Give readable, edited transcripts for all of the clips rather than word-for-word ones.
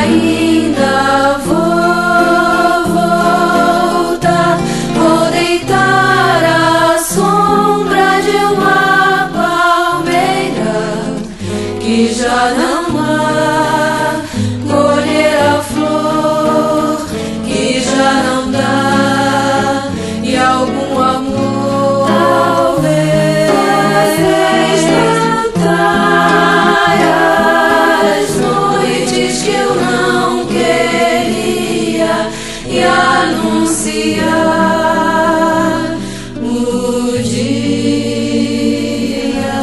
ainda vou voltar. Vou deitar à sombra de uma palmeira que já não há, colher a flor que já não dá, e algum amor talvez espantar as noites que eu não queria e anunciar o dia.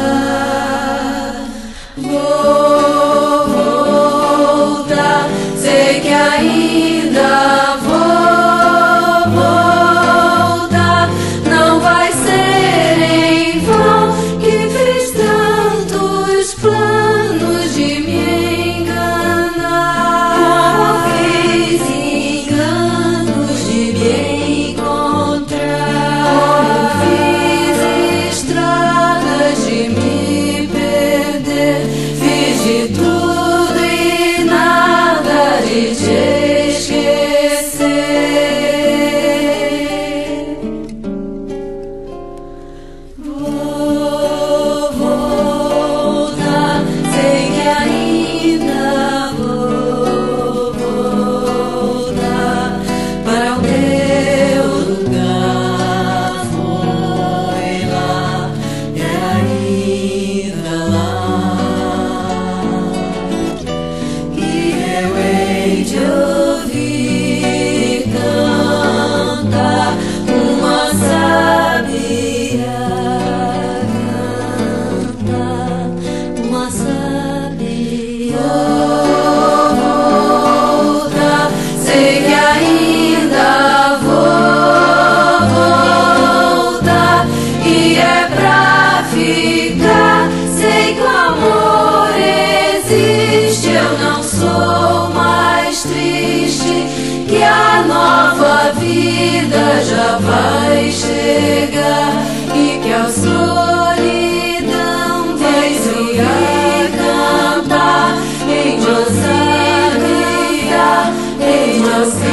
Vou voltar, sei que ainda vou voltar. Não vai ser em vão que fiz tantos planos de me enganar. Fiz enganos de me encontrar. Fiz estradas de me perder. Fiz de tudo e nada de te esquecer. Vou voltar, sei que ainda vou voltar para o meu lugar. Foi lá, é ainda lá que eu hei de ouvir cantar uma sabia cantar, uma sabia. Vou voltar, sei que ainda vou voltar, e é pra ficar. Sei que o amor existe, eu não sou mais triste, que a nova vida já vai chegar e que a solidão vai jogar cantar em nossa vida, em nossa